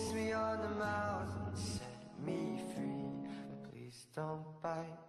kiss me on the mouth and set me free. But please don't bite.